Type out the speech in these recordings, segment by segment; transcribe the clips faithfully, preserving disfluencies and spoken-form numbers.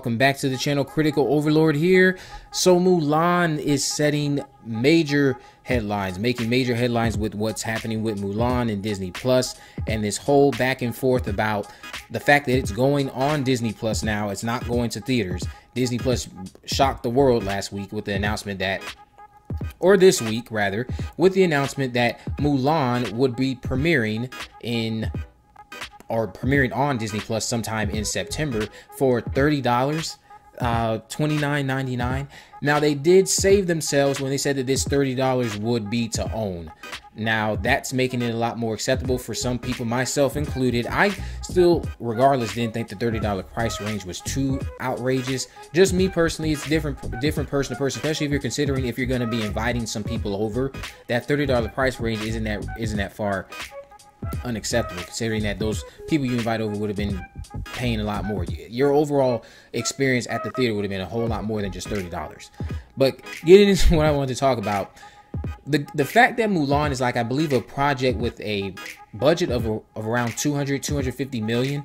welcome back to the channel. Critical Overlord here. So Mulan is setting major headlines, making major headlines with what's happening with Mulan and Disney Plus, and this whole back and forth about the fact that it's going on Disney Plus now. It's not going to theaters. Disney Plus shocked the world last week with the announcement that, or this week rather, with the announcement that Mulan would be premiering in or premiering on Disney Plus sometime in September for thirty dollars, uh, twenty-nine ninety-nine. Now, they did save themselves when they said that this thirty dollars would be to own. Now, that's making it a lot more acceptable for some people, myself included. I still, regardless, didn't think the thirty dollar price range was too outrageous. Just me personally, it's different, different person to person, especially if you're considering if you're going to be inviting some people over. That thirty dollar price range isn't that isn't that far unacceptable, considering that those people you invite over would have been paying a lot more. Your overall experience at the theater would have been a whole lot more than just thirty dollars. But getting into what I wanted to talk about, the the fact that Mulan is, like, I believe, a project with a budget of, of around two hundred, two hundred fifty million.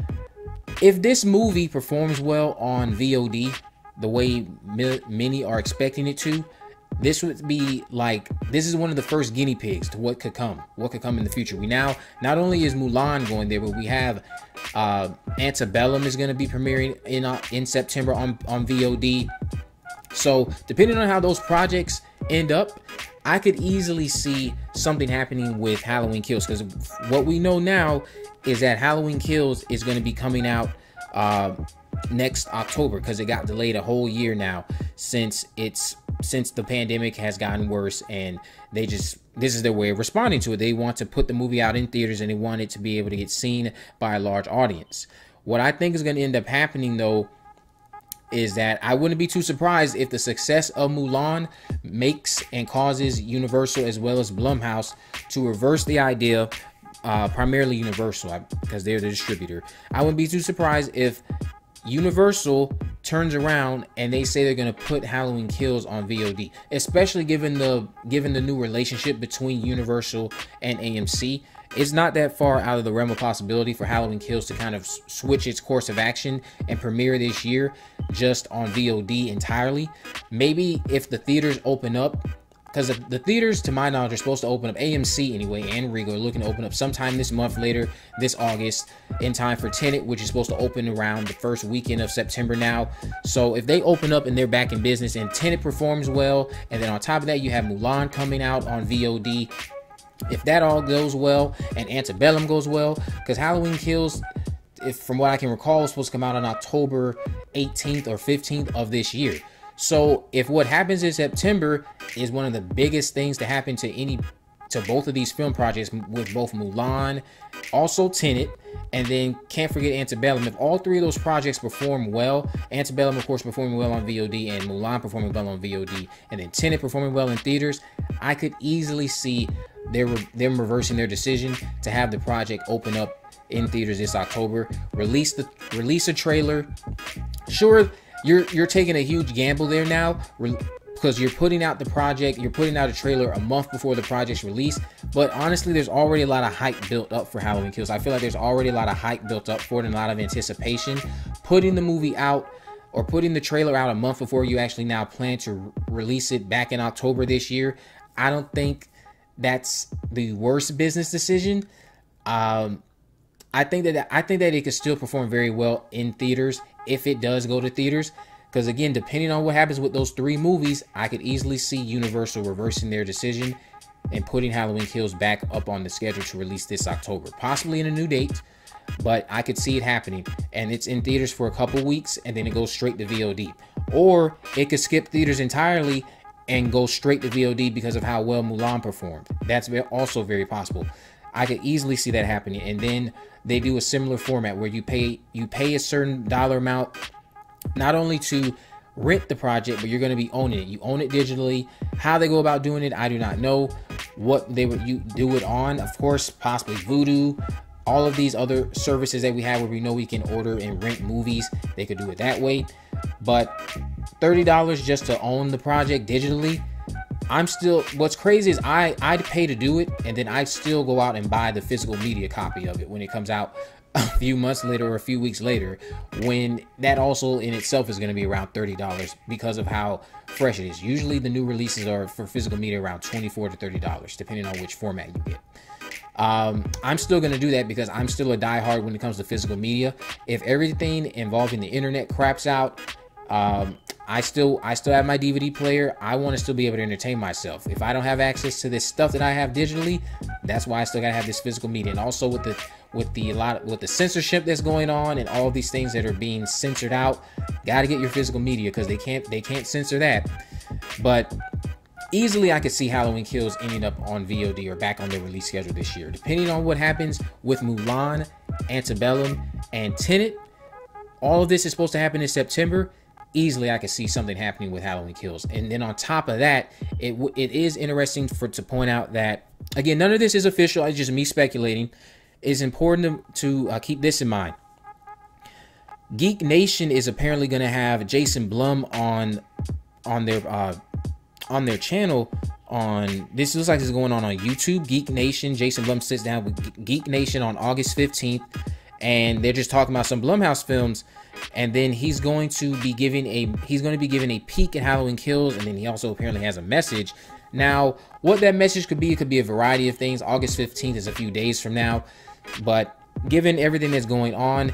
If this movie performs well on V O D the way many are expecting it to, this would be like, this is one of the first guinea pigs to what could come, what could come in the future. We now, not only is Mulan going there, but we have uh, Antebellum is going to be premiering in uh, in September on, on V O D. So depending on how those projects end up, I could easily see something happening with Halloween Kills, because what we know now is that Halloween Kills is going to be coming out uh, next October, because it got delayed a whole year now since it's since the pandemic has gotten worse, and they just, this is their way of responding to it. They want to put the movie out in theaters, and they want it to be able to get seen by a large audience. What I think is going to end up happening, though, is that I wouldn't be too surprised if the success of Mulan makes and causes Universal as well as Blumhouse to reverse the idea, uh, primarily Universal, because they're the distributor. I wouldn't be too surprised if Universal turns around and they say they're going to put Halloween Kills on V O D, especially given the given the new relationship between Universal and A M C. It's not that far out of the realm of possibility for Halloween Kills to kind of switch its course of action and premiere this year just on V O D entirely. Maybe if the theaters open up, because the, the theaters, to my knowledge, are supposed to open up, A M C anyway, and Regal are looking to open up sometime this month, later this August, in time for Tenet, which is supposed to open around the first weekend of September now. So if they open up and they're back in business and Tenet performs well, and then on top of that you have Mulan coming out on V O D, if that all goes well and Antebellum goes well, because Halloween Kills, if from what I can recall, is supposed to come out on October eighteenth or fifteenth of this year. So if what happens in September is one of the biggest things to happen to any, to both of these film projects, with both Mulan, also Tenet, and then can't forget Antebellum, if all three of those projects perform well, Antebellum of course performing well on V O D, and Mulan performing well on V O D, and then Tenet performing well in theaters, I could easily see their, them reversing their decision to have the project open up in theaters this October, release the release a trailer. Sure, You're you're taking a huge gamble there now, because you're putting out the project, you're putting out a trailer a month before the project's release. But honestly, there's already a lot of hype built up for Halloween Kills. I feel like there's already a lot of hype built up for it and a lot of anticipation. Putting the movie out or putting the trailer out a month before you actually now plan to release it back in October this year, I don't think that's the worst business decision. Um, I think that I think that it could still perform very well in theaters if it does go to theaters, because again, depending on what happens with those three movies, I could easily see Universal reversing their decision and putting Halloween Kills back up on the schedule to release this October, possibly in a new date, but I could see it happening, and it's in theaters for a couple weeks and then it goes straight to V O D. Or it could skip theaters entirely and go straight to V O D because of how well Mulan performed. That's also very possible. I could easily see that happening, and then they do a similar format where you pay you pay a certain dollar amount, not only to rent the project, but you're going to be owning it. You own it digitally. How they go about doing it, I do not know. What they would you do it on, of course, possibly Vudu, all of these other services that we have where we know we can order and rent movies. They could do it that way, but thirty dollars just to own the project digitally. I'm still, what's crazy is I, I'd pay to do it, and then I'd still go out and buy the physical media copy of it when it comes out a few months later or a few weeks later, when that also in itself is going to be around thirty dollars because of how fresh it is. Usually the new releases are for physical media around twenty-four to thirty dollars, depending on which format you get. Um, I'm still going to do that because I'm still a diehard when it comes to physical media. If everything involving the internet craps out, um, I still I still have my D V D player. I want to still be able to entertain myself. If I don't have access to this stuff that I have digitally, that's why I still gotta have this physical media. And also with the with the lot with the censorship that's going on and all these things that are being censored out, gotta get your physical media because they can't they can't censor that. But easily I could see Halloween Kills ending up on V O D or back on their release schedule this year, depending on what happens with Mulan, Antebellum, and Tenet. All of this is supposed to happen in September. Easily I could see something happening with Halloween Kills. And then on top of that, it it is interesting for to point out that, again, none of this is official. It's just me speculating. It's important to, to uh, keep this in mind. Geek Nation is apparently going to have Jason Blum on on their uh, on their channel. On this looks like it's going on on YouTube. Geek Nation. Jason Blum sits down with Geek Nation on August fifteenth, and they're just talking about some Blumhouse films. And then he's going to be giving a he's going to be giving a peek at Halloween Kills, and then he also apparently has a message. Now, what that message could be, it could be a variety of things. August fifteenth is a few days from now, but given everything that's going on,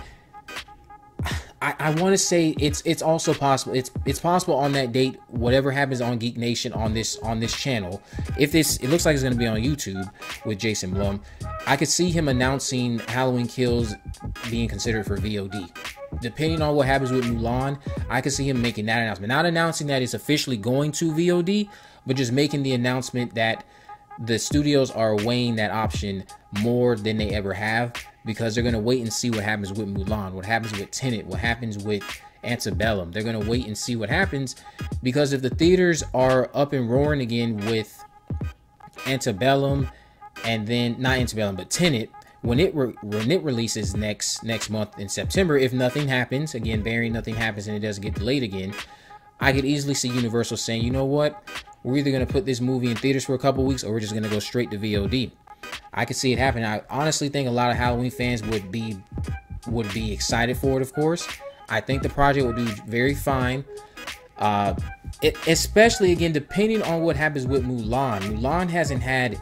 I, I want to say it's it's also possible. It's it's possible on that date, whatever happens on Geek Nation on this on this channel. If this it looks like it's going to be on YouTube with Jason Blum, I could see him announcing Halloween Kills being considered for V O D. Depending on what happens with Mulan, I could see him making that announcement. Not announcing that it's officially going to V O D, but just making the announcement that the studios are weighing that option more than they ever have, because they're going to wait and see what happens with Mulan, what happens with Tenet, what happens with Antebellum. They're going to wait and see what happens, because if the theaters are up and roaring again with Antebellum, and then, not Antebellum, but Tenet, when it re when it releases next next month in September, if nothing happens, again, bearing nothing happens and it doesn't get delayed again, I could easily see Universal saying, you know what, we're either going to put this movie in theaters for a couple weeks, or we're just going to go straight to V O D. I could see it happen. I honestly think a lot of Halloween fans would be would be excited for it, of course. I think the project will do very fine. Uh, it, especially, again, depending on what happens with Mulan. Mulan hasn't had...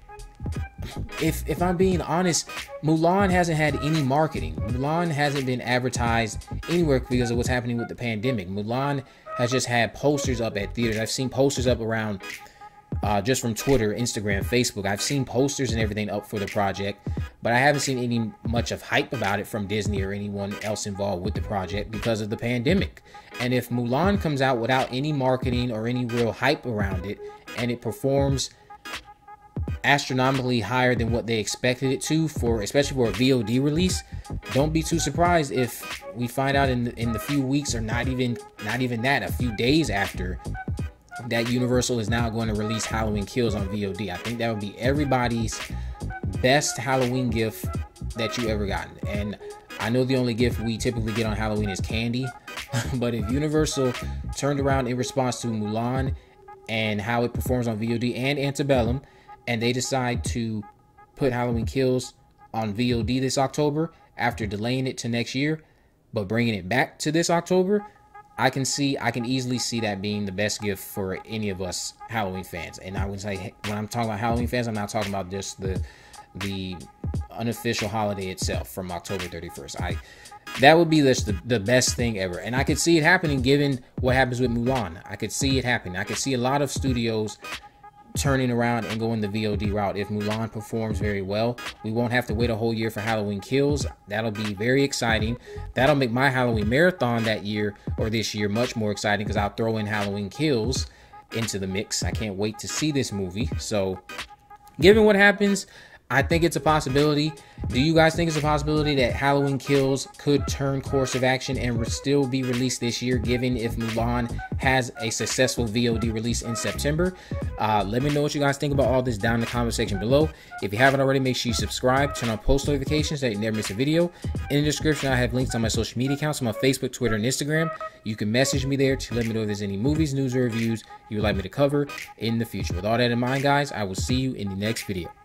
If if I'm being honest, Mulan hasn't had any marketing. Mulan hasn't been advertised anywhere because of what's happening with the pandemic. Mulan has just had posters up at theaters. I've seen posters up around uh, just from Twitter, Instagram, Facebook. I've seen posters and everything up for the project, but I haven't seen any much of hype about it from Disney or anyone else involved with the project because of the pandemic. And if Mulan comes out without any marketing or any real hype around it, and it performs astronomically higher than what they expected it to, for especially for a V O D release, don't be too surprised if we find out in the, in the few weeks, or not even not even that, a few days after, that Universal is now going to release Halloween Kills on V O D. I think that would be everybody's best Halloween gift that you ever gotten. And I know the only gift we typically get on Halloween is candy, but if Universal turned around in response to Mulan and how it performs on V O D and Antebellum, and they decide to put Halloween Kills on V O D this October after delaying it to next year, but bringing it back to this October, I can see, I can easily see that being the best gift for any of us Halloween fans. And I would say, when I'm talking about Halloween fans, I'm not talking about just the the unofficial holiday itself from October thirty-first. I that would be just the, the best thing ever. And I could see it happening given what happens with Mulan. I could see it happening. I could see a lot of studios turning around and going the V O D route if Mulan performs very well. We won't have to wait a whole year for Halloween Kills. That'll be very exciting. That'll make my Halloween marathon that year, or this year, much more exciting, because I'll throw in Halloween Kills into the mix. I can't wait to see this movie. So given what happens, I think it's a possibility. Do you guys think it's a possibility that Halloween Kills could turn course of action and still be released this year, given if Mulan has a successful V O D release in September? Uh, let me know what you guys think about all this down in the comment section below. If you haven't already, make sure you subscribe, turn on post notifications so that you never miss a video. In the description, I have links on my social media accounts on my Facebook, Twitter, and Instagram. You can message me there to let me know if there's any movies, news, or reviews you would like me to cover in the future. With all that in mind, guys, I will see you in the next video.